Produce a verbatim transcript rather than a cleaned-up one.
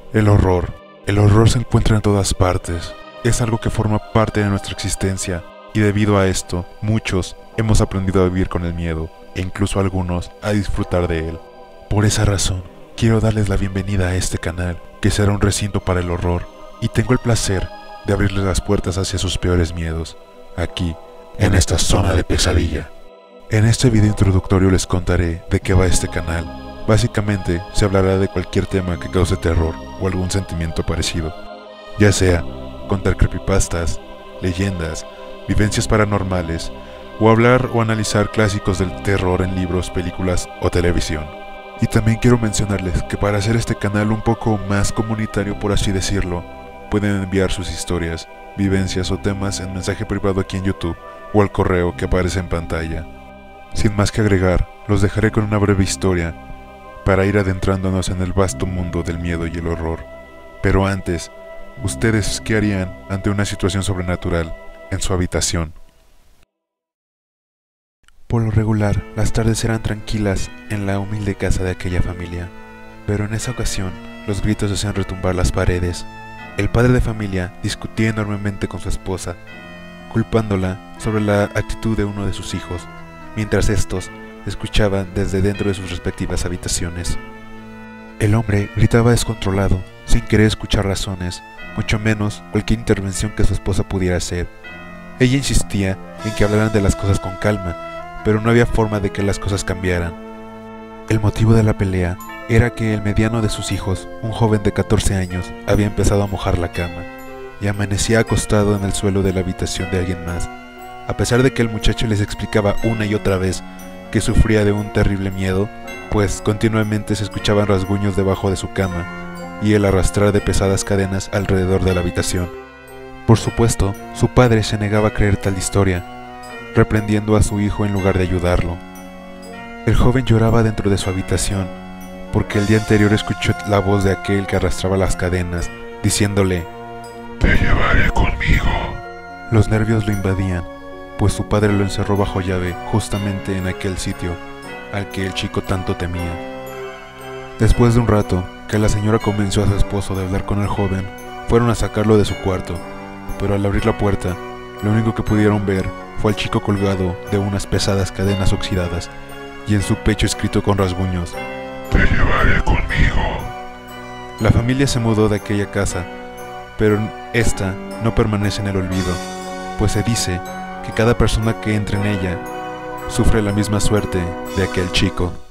El horror. El horror se encuentra en todas partes. Es algo que forma parte de nuestra existencia y debido a esto, muchos hemos aprendido a vivir con el miedo e incluso algunos a disfrutar de él. Por esa razón, quiero darles la bienvenida a este canal, que será un recinto para el horror, y tengo el placer de abrirles las puertas hacia sus peores miedos, aquí, en esta zona de pesadilla. En este video introductorio les contaré de qué va este canal. Básicamente, se hablará de cualquier tema que cause terror o algún sentimiento parecido, ya sea contar creepypastas, leyendas, vivencias paranormales, o hablar o analizar clásicos del terror en libros, películas o televisión. Y también quiero mencionarles que para hacer este canal un poco más comunitario, por así decirlo, pueden enviar sus historias, vivencias o temas en mensaje privado aquí en YouTube o al correo que aparece en pantalla. Sin más que agregar, los dejaré con una breve historia para ir adentrándonos en el vasto mundo del miedo y el horror. Pero antes, ¿ustedes qué harían ante una situación sobrenatural en su habitación? Por lo regular, las tardes eran tranquilas en la humilde casa de aquella familia, pero en esa ocasión, los gritos hacían retumbar las paredes. El padre de familia discutía enormemente con su esposa, culpándola sobre la actitud de uno de sus hijos, mientras estos escuchaban desde dentro de sus respectivas habitaciones. El hombre gritaba descontrolado, sin querer escuchar razones, mucho menos cualquier intervención que su esposa pudiera hacer. Ella insistía en que hablaran de las cosas con calma, pero no había forma de que las cosas cambiaran. El motivo de la pelea era que el mediano de sus hijos, un joven de catorce años, había empezado a mojar la cama y amanecía acostado en el suelo de la habitación de alguien más. A pesar de que el muchacho les explicaba una y otra vez que sufría de un terrible miedo, pues continuamente se escuchaban rasguños debajo de su cama y el arrastrar de pesadas cadenas alrededor de la habitación. Por supuesto, su padre se negaba a creer tal historia, reprendiendo a su hijo en lugar de ayudarlo. El joven lloraba dentro de su habitación, porque el día anterior escuchó la voz de aquel que arrastraba las cadenas, diciéndole: «Te llevaré conmigo». Los nervios lo invadían, pues su padre lo encerró bajo llave justamente en aquel sitio al que el chico tanto temía. Después de un rato, que la señora convenció a su esposo de hablar con el joven, fueron a sacarlo de su cuarto, pero al abrir la puerta, lo único que pudieron ver fue al chico colgado de unas pesadas cadenas oxidadas y en su pecho escrito con rasguños: «Te llevaré conmigo». La familia se mudó de aquella casa, pero esta no permanece en el olvido, pues se dice que cada persona que entra en ella sufre la misma suerte de aquel chico.